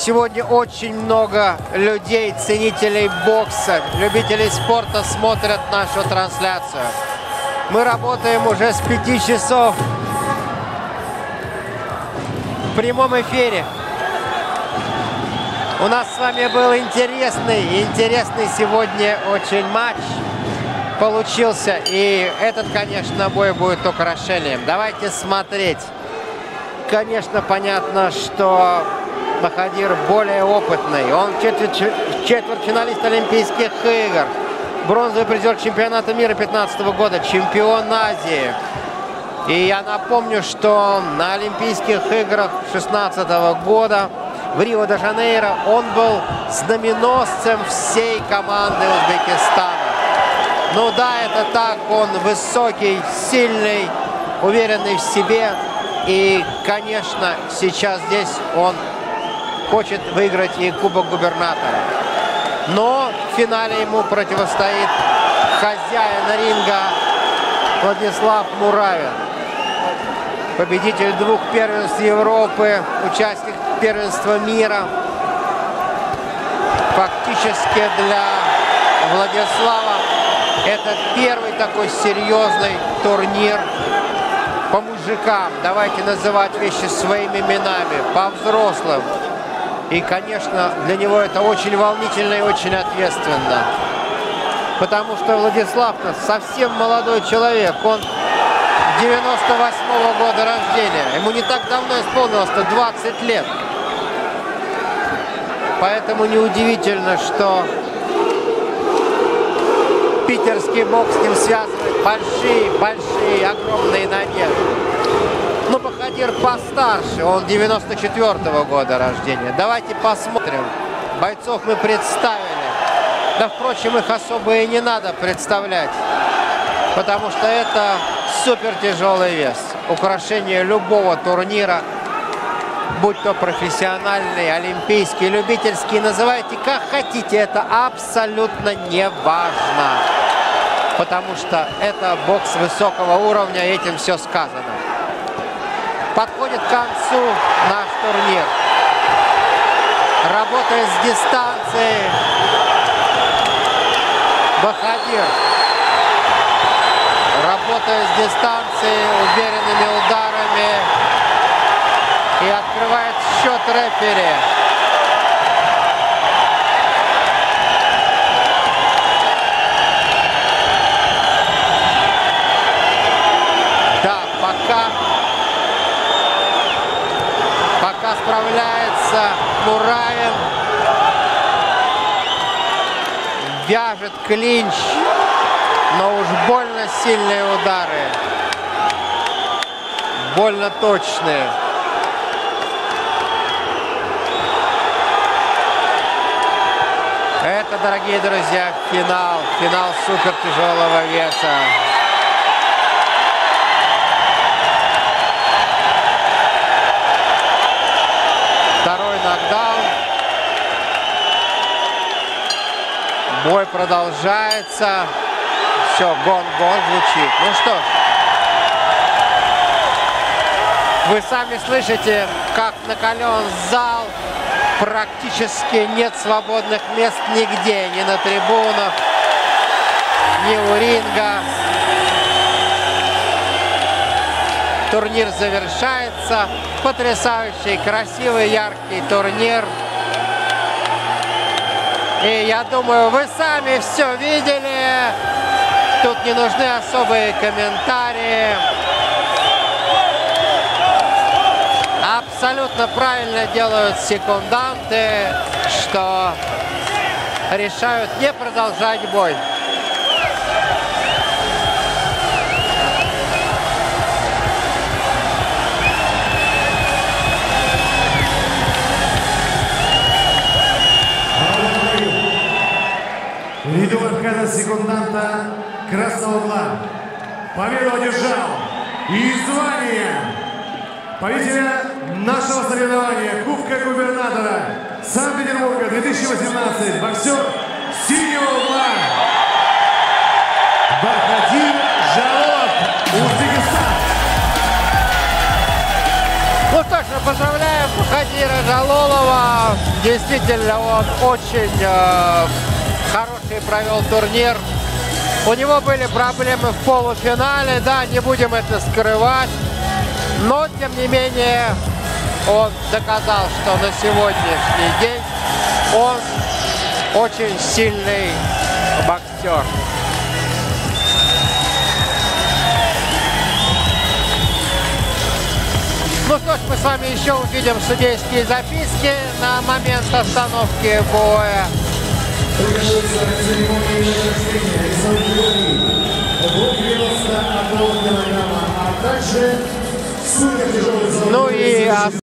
Сегодня очень много людей, ценителей бокса, любителей спорта смотрят нашу трансляцию. Мы работаем уже с 5 часов в прямом эфире. У нас с вами был интересный сегодня очень матч получился. И этот, конечно, бой будет украшением. Давайте смотреть. Конечно, понятно, что Бахадир более опытный. Он четвертьфиналист Олимпийских игр. Бронзовый призер чемпионата мира 2015 года. Чемпион Азии. И я напомню, что на Олимпийских играх 2016 года в Рио-де-Жанейро он был знаменосцем всей команды Узбекистана. Ну да, это так, он высокий, сильный, уверенный в себе. И, конечно, сейчас здесь он хочет выиграть и Кубок губернатора. Но в финале ему противостоит хозяин ринга Владислав Муравин. Победитель 2 первенств Европы, участник первенства мира. Фактически для Владислава это первый такой серьезный турнир по мужикам. Давайте называть вещи своими именами, по взрослым. И, конечно, для него это очень волнительно и очень ответственно. Потому что Владислав совсем молодой человек. Он 98-го года рождения. Ему не так давно исполнилось-то 20 лет. Поэтому неудивительно, что питерский бокс с ним связывает большие, огромные надежды. Но Бахадир постарше, он 94-го года рождения. Давайте посмотрим. Бойцов мы представили. Да, впрочем, их особо и не надо представлять. Потому что это супер тяжелый вес. Украшение любого турнира, будь то профессиональный, олимпийский, любительский, называйте как хотите, это абсолютно не важно. Потому что это бокс высокого уровня, этим все сказано. Подходит к концу наш турнир. Работая с дистанции, Бахадир. Работая с дистанции, уверенными ударами. И открывает счет рефери. Да, пока справляется Муравин. Вяжет клинч. Но уж больно сильные удары. Больно точные. Это, дорогие друзья, финал супер тяжелого веса. Второй нокдаун. Бой продолжается. Все, гонг звучит. Ну что ж. Вы сами слышите, как накален зал. Практически нет свободных мест нигде. Ни на трибунах, ни у ринга. Турнир завершается. Потрясающий, красивый, яркий турнир. И я думаю, вы сами все видели. Тут не нужны особые комментарии. Абсолютно правильно делают секунданты, что решают не продолжать бой. Ввиду отказа секунданта красного угла победу одержал и звание победителя нашего соревнования Кубка губернатора Санкт-Петербурга 2018 боксер синего угла Бахадир Жалов, Узбекистан. Ну что ж, поздравляем Хадира Жалолова. Действительно, он очень хороший провел турнир. У него были проблемы в полуфинале, да, не будем это скрывать. Но, тем не менее, он доказал, что на сегодняшний день он очень сильный боксер. Ну что ж, мы с вами еще увидим судейские записки на момент остановки боя. Ну и